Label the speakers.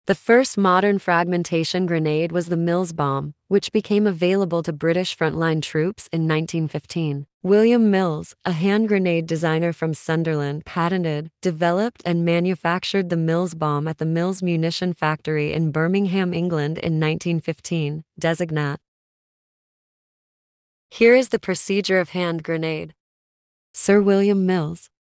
Speaker 1: The first modern fragmentation grenade was the Mills bomb, which became available to British frontline troops in 1915. William Mills, a hand grenade designer from Sunderland, patented, developed, and manufactured the Mills bomb at the Mills Munition Factory in Birmingham, England in 1915. Designat. Here is the procedure of hand grenade. Sir William Mills,